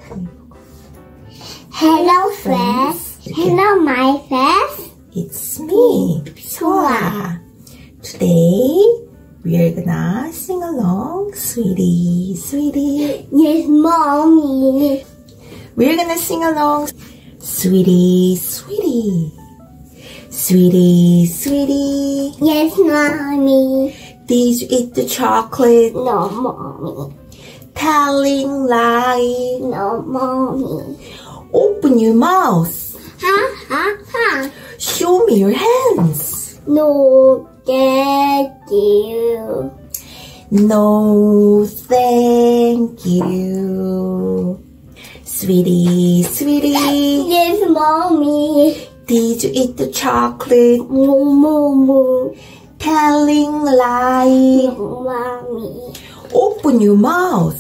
Hello friends. Hello my friends. It's me, Soa. Today we are gonna sing along, sweetie, sweetie. Yes, mommy. We're gonna sing along, sweetie, sweetie, sweetie, sweetie. Yes, mommy. Did you eat the chocolate? No, mommy. Telling lie. No, mommy. Open your mouth. Ha. Show me your hands. No, thank you. No, thank you. Sweetie, sweetie. Yes, mommy. Did you eat the chocolate? Moo. Telling lie. No, mommy. Open your mouth.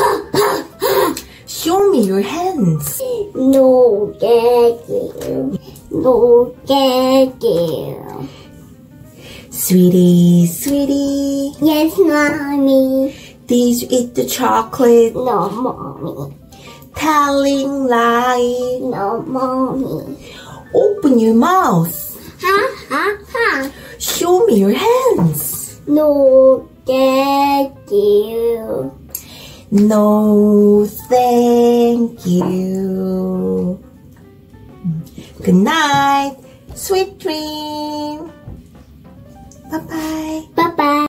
Show me your hands. No, thank you. No, thank you. Sweetie, sweetie. Yes, mommy. Did you eat the chocolate? No, mommy. Telling lie. No, mommy. Open your mouth. Ha. Show me your hands. No, thank you. No, thank you. Good night. Sweet dream. Bye-bye. Bye-bye.